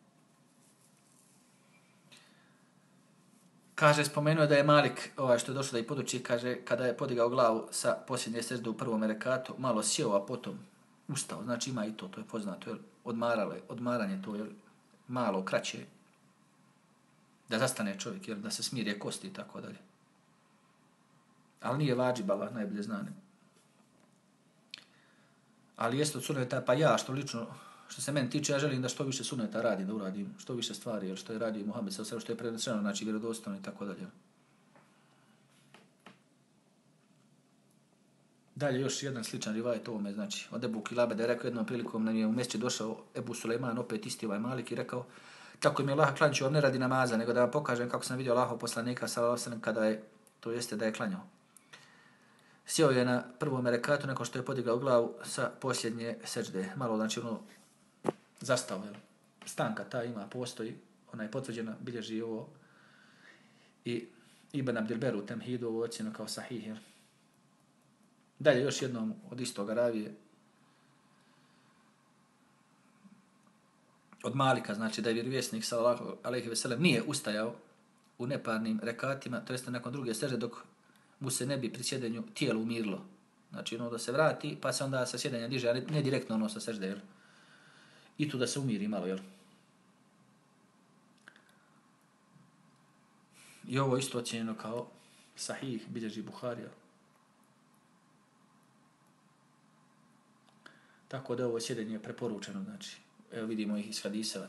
Kaže, spomenuo da je Malik, što je došlo da i poduči, kaže, kada je podigao glavu sa posljednje sežde u prvom rekatu, malo sjeo, a potom ustao. Znači ima i to je poznato, jer odmaranje to je malo kraće. Da zastane čovjek, jer da se smirje kosti i tako dalje. Ali nije vađib, Allah najbolje znane. Ali jeste od suneta, pa ja što se meni tiče, ja želim da što više suneta radim, da uradim što više stvari, jer što je radio Muhammed sa sve što je preneseno, znači vjerodostojno i tako dalje. Dalje još jedan sličan rivajet ovome, znači od Ebu Kilabe da je rekao jednom prilikom, nam je u mesdžid došao Ebu Sulejman, opet isti ovaj Malik, i rekao, tako mi je Allah klanjao vam ne radi namaza, nego da vam pokažem kako sam vidio Allahov poslanika, sallallahu alejhi ve sellem, kada je, to jeste da je klanjao. Sjeo je na prvom rekatu nakon što je podigao glavu sa posljednje sežde. Malo, znači, zastao, jel? Stanka ta ima, postoji, ona je potvrđena, bilježi ovo. I Ibn Abdilber u Temhidu ovo ocjeno kao sahih, jel? Dalje još jednom od istoga ravije. Od Malika, znači da je vjerovjesnik sallallahu alejhi ve sellem nije ustajao u neparnim rekatima, to jeste nakon druge sežde dok mu se ne bi pri sjedenju tijelo umirilo. Znači da se vrati, pa se onda sa sjedenja diže, ali ne direktno sa sežde, jel? I tu da se umiri malo, jel? I ovo isto ocjenjeno kao sahih, bilježi Buharija. Tako da ovo sjedenje je preporučeno, znači. Evo vidimo ih iz hadisa.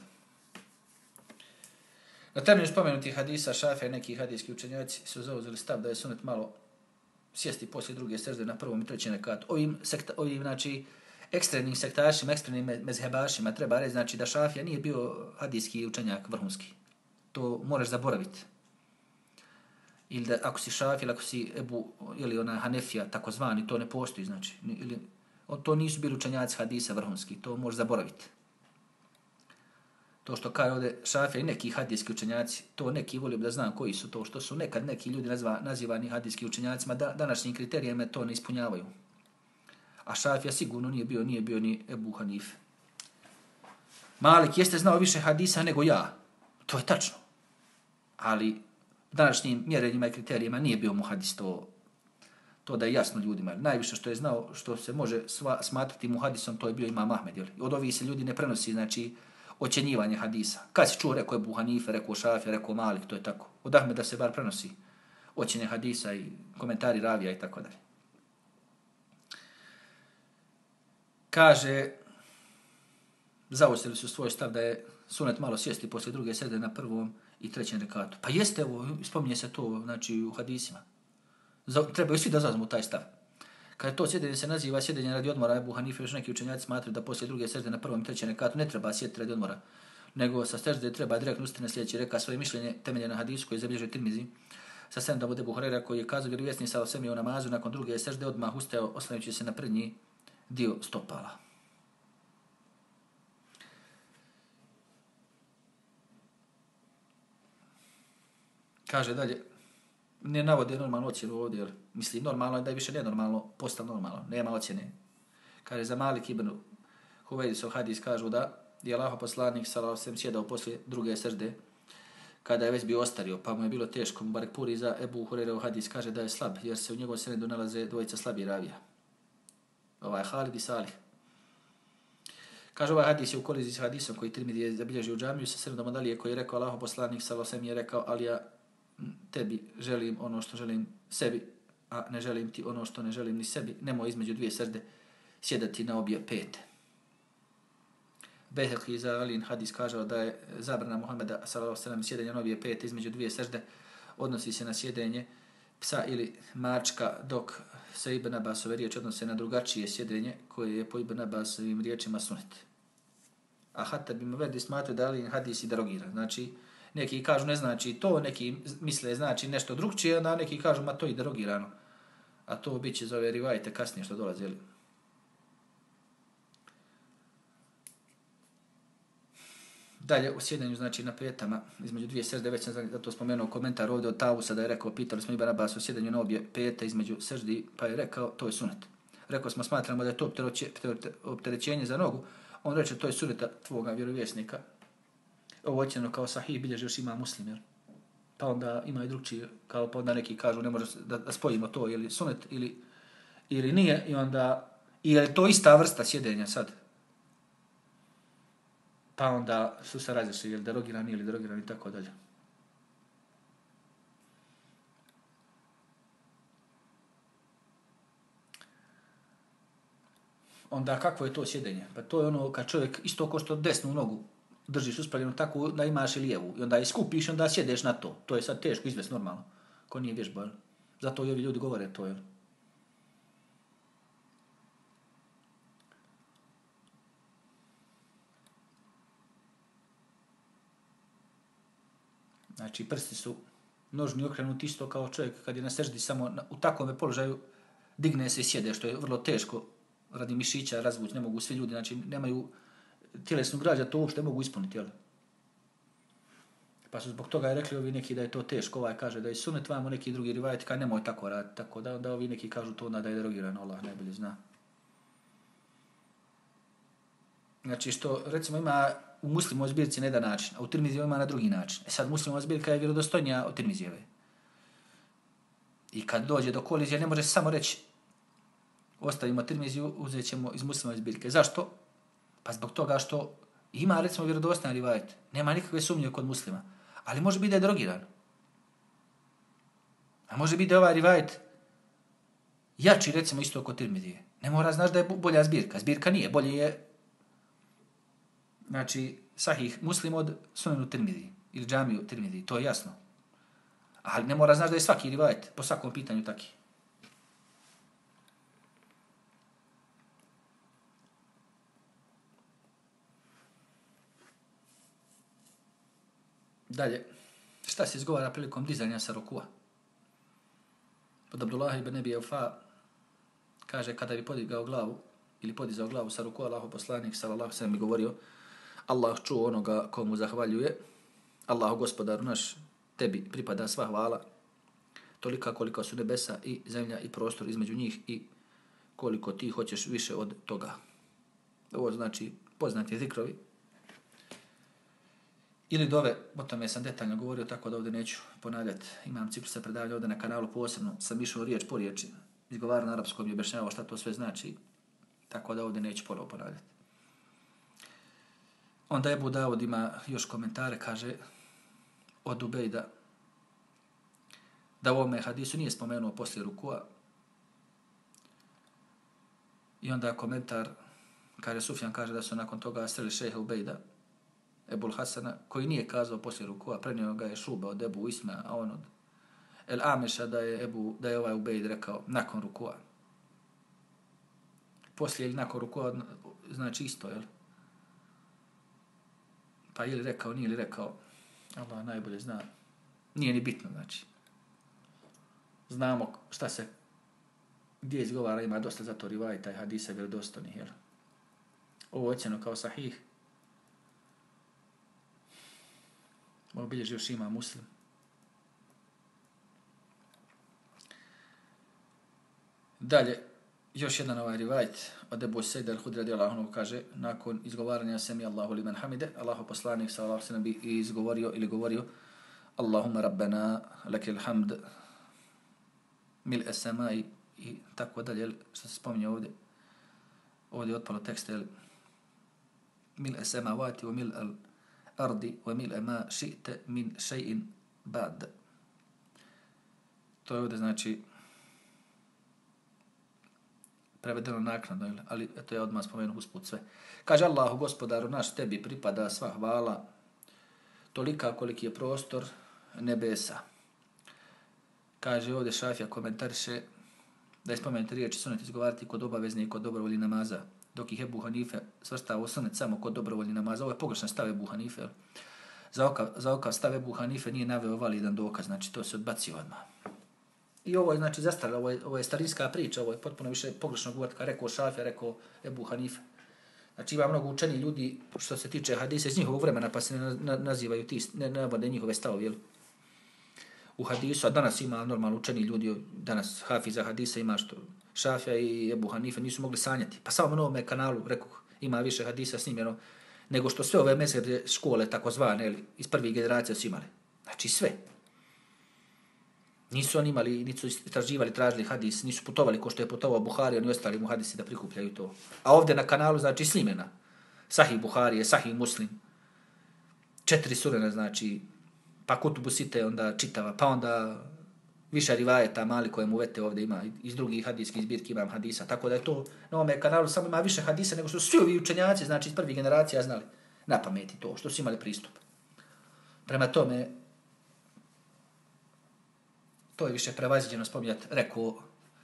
Na temelju spomenutih hadisa Šafija i neki hadijski učenjaci su zauzeli stav da je sunet malo sjesti poslije druge sežde na prvom i trećem rekatu. Ovim znači, ekstremnim sektašima, ekstremnim mezhebašima treba reći, znači da Šafija nije bio hadijski učenjak vrhunski. To moraš zaboraviti. Ili da ako si Šafija ili ako si Ebu ili ona Hanefija, takozvani, to ne postoji, znači. Ili, to nisu bili učenjaci hadisa vrhunski, to možeš zaboraviti. To što kaže ovdje Šafija i neki hadijski učenjaci, to neki volio da znam koji su to, što su nekad neki ljudi nazivani hadijski učenjacima, današnjim kriterijama to ne ispunjavaju. A Šafija sigurno nije bio ni Ebu Hanife. Malik jeste znao više hadisa nego ja, to je tačno. Ali današnjim mjerenjima i kriterijima nije bio mu hadis, to da je jasno ljudima. Najviše što je znao, što se može smatrati mu hadisom, to je bio Imam Ahmed. Od ovih se ljudi ne prenosi, znači, ocjenjivanje hadisa. Kad si čuo, rekao je Ebu Hanife, rekao Šafija, rekao Malik, to je tako. Od Ahmeda se bar prenosi ocjenje hadisa i komentari ravija i tako dalje. kaže, zauzeli su svoj stav da je sunet malo sjesti poslije druge sejde na prvom i trećem rekatu. Pa jeste, ovo, spominje se to, znači, u hadisima. Trebaju svi da zauzmu taj stav. Kada to sjedenje se naziva sjedenje radi odmora, Ebu Hanife još neki učenjaci smatraju da poslije druge sejde na prvom i trećem rekatu ne treba sjediti radi odmora, nego sa sežde treba direktno ustati na sljedeći reka svoje mišljenje temeljeno na hadisu koji zabilježio Tirmizi. Sa sen da bude Ebu Hurajra koji je kazao vjerovjesnik sallallahu alejhi ve sellem u namazu nakon druge sežde odmah ustao oslanjajući se na prednji dio stopala. Kaže dalje, ne navode normalnu ocjenu ovdje, jer mislim normalno je da je više nenormalno, postalo normalno, nema ocjene. Kaže za Malik ibn Huvejsov hadis kažu da je Allahov poslanik sallallahu alejhi ve sellem sjedao poslije druge sežde kada je već bio ostario, pa mu je bilo teško. Mubarek Puri za Ebu Hurajrov hadis kaže da je slab, jer se u njegovom senedu nalaze dvojica slabi ravija. Ovaj Halid i Salih. Kaže ovaj hadis je u koliziji s hadisom koji Tirmidhi je zabilježio u džamiju sa senedom od Alije koji je rekao Allahov poslanik sallallahu alejhi ve sellem je rekao Alija, tebi želim ono što želim sebi, a ne želim ti ono što ne želim ni sebi. Nemoj između dvije sežde sjedati na obje pete. Bejhaqi za Alijin hadis kaže da je zabrana Muhameda sallallahu alejhi ve sellem sjedenja na obje pete između dvije sežde odnosi se na sjedenje psa ili mačka, dok se Ibn Abbasove riječi odnose na drugačije sjedenje koje je po Ibn Abbasovim riječima sunet. A Hatab ibn Verdi smatra da Alijin hadis i derogira. Znači, neki kažu ne znači to, neki misle znači nešto drugčije, a neki kažu ma to i derogirano. A to bit će za ove rivajte kasnije što dolaze. Dalje, u sjedenju, znači na petama, između dvije sežde, već sam zato spomenuo komentar ovdje od Tavusa da je rekao, pitali smo Ibn Abbas o sjedenju na obje pete između seždi, pa je rekao, to je sunet. Rekao smo, smatramo da je to opterećenje za nogu, on reče, to je suneta tvoga vjerovjesnika. Ovo ocjeno kao sahih bilježi još ima Muslim, jer? Pa onda ima i drugčije, kao pa onda neki kažu, ne može da spojimo to, ili sunet, ili nije, i onda, ili je to ista vrsta sjedenja sad. Pa onda su se različili, je li derogirani ili derogirani i tako dalje. Onda kakvo je to sjedenje? Pa to je ono kad čovjek isto ko što desnu nogu držiš uspravljenu tako da imaš i lijevu. I onda je skupiš i onda sjedeš na to. To je sad teško izvesti normalno. Ko nije vježba. Zato i ovi ljudi govore to. Jel? Znači prsti su nožni okrenuti isto kao čovjek kad je na seždi samo u takvom položaju digne se i sjede, što je vrlo teško radi mišića razvući. Ne mogu svi ljudi, znači nemaju tjelesnu građa, to uopšte mogu ispuniti. Jel? Pa su zbog toga rekli ovi neki da je to teško. Ovaj kaže da je sunet, vamo neki drugi rivajeti kaj nemoj tako raditi. Tako da ovi neki kažu to onda da je derogirano, Allah najbolje zna. Znači što recimo ima u Muslimovoj zbirci na jedan način, a u Tirmizijevoj ima na drugi način. E sad Muslimova zbirka je vjerodostojnija od Tirmizijeve. I kad dođe do kolizije ne može samo reći ostavimo Tirmiziju, uzet ćemo iz Muslimove zbirke. Zašto? Pa zbog toga što ima recimo vjerodostojan rivajet. Nema nikakve sumnje kod Muslima. Ali može biti da je derogiran. A može biti da je ovaj rivajet jači recimo isto kod Tirmizije. Ne mora znaš da je bolja zbirka. Zbirka nije. Bolje je znači sahih Muslim od Sunanu Tirmidhi ili džamiju Tirmidhi, to je jasno. Ali ne mora znaš da je svaki rivajet po svakom pitanju taki. Dalje, šta se izgovara prilikom dizanja sa rukua? Pod Abdullah ibn Abi Aufa kaže kada bi podigao glavu ili podizao glavu sa rukua, Allahov poslanik sallallahu alejhi ve sellem bi govorio Allah čuo onoga komu zahvaljuje. Allahu gospodaru naš, tebi pripada sva hvala. Tolika koliko su nebesa i zemlja i prostor između njih i koliko ti hoćeš više od toga. Ovo znači poznati zikrovi. Ili dove, o tome sam detaljno govorio, tako da ovdje neću ponavljati. Imam cikluse predavanja ovdje na kanalu posebno. Sam išao riječ po riječi, izgovarao na arapskom i objašnjavao šta to sve znači. Tako da ovdje neću ponovo ponavljati. Onda Ebu Davud ima još komentare, kaže od Ubejda da u ovome hadisu nije spomenuo poslije rukua. I onda komentar Kaže, Sufjan kaže da su nakon toga sreli šeha Ubejda, Ebul Hasana, koji nije kazao poslije rukua, prenio ga je Šuba od Ebu Isma, a on od El Ameša da je ovaj Ubejd rekao nakon rukua. Poslije ili nakon rukua, znači isto, jel? Pa ili rekao, nije li rekao, Allah najbolje zna. Nije ni bitno, znači. Znamo šta se, gdje izgovara, ima dosta zato rivajta i hadisa vjerodostojnih, jel? Ovo ocjeno kao sahih. Obilježi još ima Muslim. Dalje, još jedan ovaj rivajt od Ebu Sejda al-Hudri radijallahu anhu kaže, nakon izgovaranja semi Allahu liman hamide, Allahu poslanik sallallahu alejhi ve sellem bi izgovorio ili govorio Allahumma rabbana lakal hamd mil as-samai i tako dalje, što se spominje ovdje. Ovdje je otpalo tekst, mil as-samawati wa mil al-ardi wa mil ma shi'ta min shay'in ba'd. To je ovdje znači prevedeno naknadno, ali to je odmah spomenuo usput sve. Kaže Allahu, gospodaru naš, tebi pripada sva hvala, tolika koliki je prostor nebesa. Kaže ovdje Šafija komentariše da je spomenuti riječi sunet izgovarati kod obavezni i kod dobrovoljnih namaza, dok ih Ebu Hanife svrstava u sunet samo kod dobrovoljnih namaza. Ovo je pogrešan stav Ebu Hanife. Za okav stav Ebu Hanife nije naveo validan dokaz, znači to se odbacio odmah. I ovo je znači zastarilo, ovo je starinska priča, ovo je potpuno više pogrešno govoriti, kao rekao Šafija, rekao Ebu Hanife. Znači ima mnogo učeni ljudi što se tiče hadisa iz njihovog vremena, pa se ne nazivaju ti, ne navode njihove stavove, jel? U hadisu, a danas ima normalno učeni ljudi, danas hafiza hadisa ima što Šafija i Ebu Hanife nisu mogli sanjati. Pa samo na ovome kanalu, rekao, ima više hadisa snimljeno nego što sve ove mezhebne škole, takozvane, iz prvih generacija su imali. Znači sve. Nisu oni imali, nisu istraživali, tražili hadis, nisu putovali ko što je putovao Buhari, oni ostali mu hadisi da prikupljaju to. A ovdje na kanalu, znači, snimljena. Sahih Buharije, Sahih Muslim. 4 surena, znači, pa Kutubu Site onda čitava, pa onda više rivajeta mali koje mu vete ovdje ima, iz drugih hadijskih zbirki imam hadisa. Tako da je to, na ovome kanalu samo ima više hadisa nego što svi ovi učenjaci, znači iz prvih generacija znali na pameti to, što su imali pristup. Prema tome, to je više prevaziđeno spominjati, rekao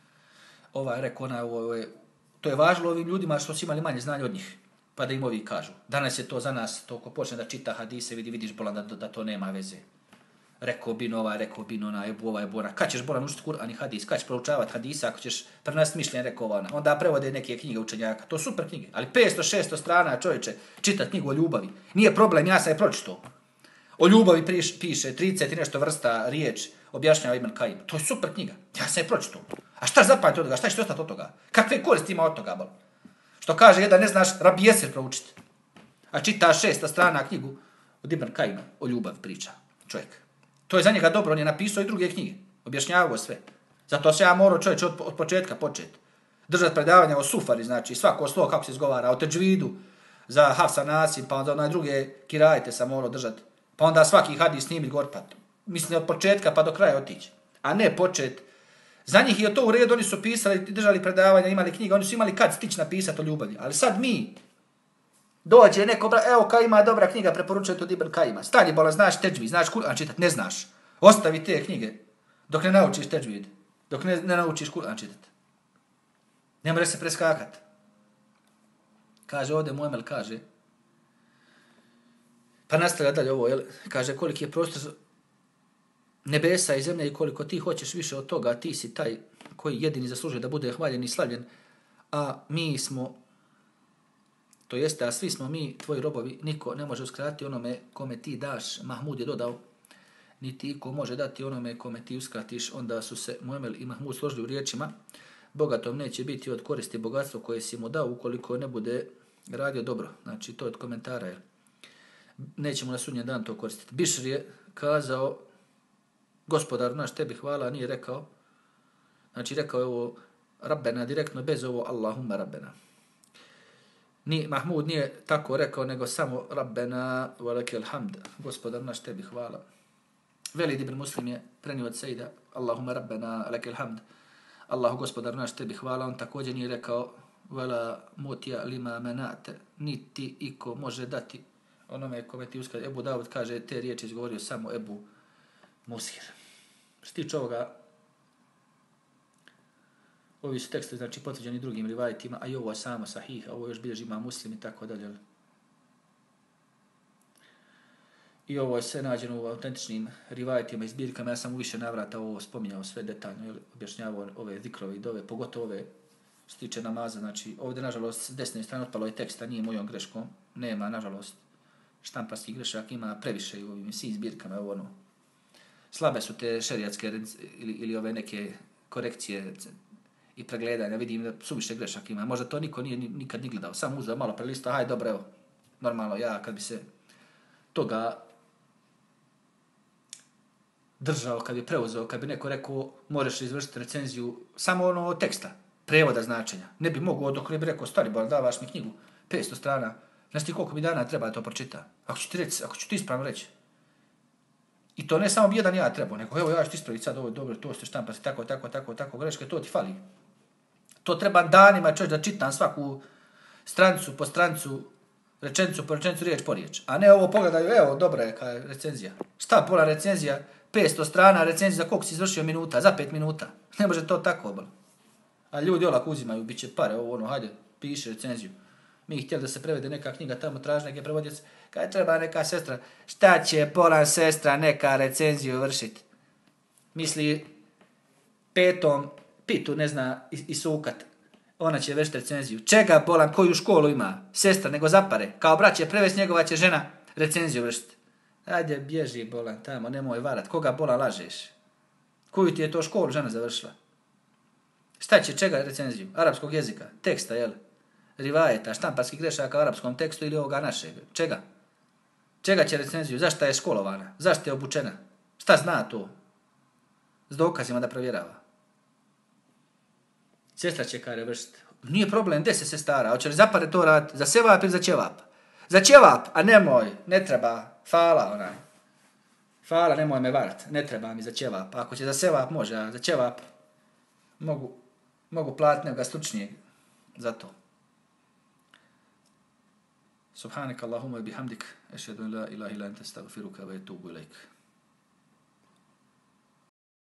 to je važilo ovim ljudima što su imali manje znanja od njih, pa da im ovi kažu. Danas je to za nas, to ko počne da čita hadise, vidiš bolan da to nema veze. Rekao bin ona, Ebu ova, Ebu ona. Kad ćeš bolan učiti Kur'an i hadis, kad ćeš proučavati hadisa, ako ćeš prenositi mišljenje, rekao ona. Onda prevode neke knjige učenjaka, to super knjige, ali 500-600 strana čovječe, čita knjigu o ljubavi. Nije problem, ja sam je pročitao. O ljubavi piše 30 i nešto vrsta riječ, objašnjava Ibn Kajim. To je super knjiga. Ja sam je pročitao. A šta zapamati od toga? Šta ćeš ostati od toga? Kakve koristi ima od toga, bol? Što kaže jedan, ne znaš Rabi Jesir proučiti. A čita 600 strana knjigu od Ibn Kajima. O ljubavi priča čovjek. To je za njega dobro, on je napisao i druge knjige. Objašnjavao sve. Zato se ja morao čovječ od početka početi. Držati predavanja o sufari, znači svako slovo kako se izgovara, o teđvidu, za Hafsa Nasim, pa onda onaj druge kirajete sam morao držati. Pa onda svaki hadis snimiti gorpat. Mislim od početka pa do kraja otići. A ne počet. Za njih je to u redu, oni su pisali, držali predavanja, imali knjige, oni su imali kad stići napisati o ljubavi. Ali sad mi, dođe neko, evo kao ima dobra knjiga, preporučujete od Ibn Kajima. Stani bola, znaš teđvid, znaš Kur'an čitati, ne znaš. Ostavi te knjige dok ne naučiš teđvid, dok ne naučiš Kur'an čitati. Ne može se preskakati. Kaže ovdje Muemel, kaže, pa nastavlja dalje ovo, jel? Kaže koliki je prostor nebesa i zemlje i koliko ti hoćeš više od toga, ti si taj koji jedini zaslužuje da bude hvaljen i slavljen, a mi smo, to jeste, a svi smo mi, tvoji robovi, niko ne može uskratiti onome kome ti daš, Mahmud je dodao, niti iko može dati onome kome ti uskratiš, onda su se Muemel i Mahmud složili u riječima, bogatom neće biti od koristi bogatstvo koje si mu dao ukoliko ne bude radio dobro. Znači, to je od komentara, jel? Nećemo na sudnji dan to koristiti. Bišr je kazao, gospodar naš, tebi hvala, nije rekao, znači rekao je ovo Rabbena direktno bez ovo Allahumma Rabbena. Ni Mahmud nije tako rekao, nego samo Rabbena wa lakal hamd, gospodar naš, tebi hvala. Velid ibn Muslim je prenio od Sejda, Allahumma Rabbena lakal hamd, Allahu gospodar naš, tebi hvala, on također nije rekao vela mutija lima menate, niti iko može dati onome kome ti uskaže. Ebu Davud kaže, te riječi izgovorio samo Ebu Musir. Što se tiče ovoga, ovi su tekste, znači, potvrđeni drugim rivajetima, a i ovo je samo sahih, a ovo još bilježi ima Muslim i tako dalje. I ovo je sve nađeno u autentičnim rivajetima i zbirkama. Ja sam u više navrata ovo spominjao sve detaljno, objašnjavao ove zikrove i dove, pogotovo ove što se tiče namaza. Znači, ovdje, nažalost, s desne strane otpalo je teksta, nije mojom greškom. Nema, nažalost, štamparskih grešaka, ima previše i u ovim svim zbirkama. Ovo, ono, slabe su te šerijatske ili ove neke korekcije i pregledanja. Vidim da suviše grešaka ima. Možda to niko nije nikad ni gledao. Sam uzeo malo prelista, hajde, dobro, evo, normalno, ja kad bi se toga držao, kad bi preuzeo, kad bi neko rekao možeš izvršiti recenziju samo ono teksta, prevoda značenja. Ne bi mogao dok ne bi rekao stari, bar davaš mi knjigu, 500 strana, znaš ti koliko mi dana treba da to pročita. Ako ću ti ispravno reći. I to ne samo bi jedan ja trebao, nego evo ja ću ti ispraviti sad ovo je dobro, to ste štampasi, tako, greške, to ti fali. To treba danima čovjek da čitam svaku stranicu po stranicu, rečenicu po rečenicu, riječ po riječ. A ne ovo pogledaju, evo, dobra je kao recenzija. Šta pola recenzija? 500 strana recenzija za koliko si izvršio minuta? Za 5 minuta. Ne može to tako, obal. A ljudi olako uzimaju, bit će pare, ovo ono, hajde, piši recenziju. Mi htjeli da se prevede neka knjiga, tamo traži neke prevodjac, kaj treba neka sestra, šta će bolan sestra neka recenziju vršiti? Misli, petom pitu ne zna isukat. Ona će vršiti recenziju. Čega bolan, koju školu ima? Sestra, nego zapare. Kao brat će prevesti, njegova će žena recenziju vršiti. Ajde, bježi bolan tamo, nemoj varat. Koga bolan lažeš? Koju ti je to školu žena završila? Šta će, čega recenziju? Arapskog jezika, teksta, jel? Rivajeta, štamparskih grešaka u arapskom tekstu ili ovoga našeg. Čega? Čega će recenziju? Zašto je školovana? Zašto je obučena? Šta zna to? S dokazima da provjerava. Sestra će kare vršiti. Nije problem, gdje se sestara? Hoće li zapare to raditi? Za sevap ili za ćevap? Za ćevap, a nemoj, ne treba. Fala onaj. Fala, nemoj me varat. Ne treba mi za ćevap. Ako će za sevap, može, a za ćevap mogu platiti nekoga stručnijeg za to. Subhanak Allahumma bihamdik, ešhedu la ilaha illa anta astaghfiruka wa atubu ilaik.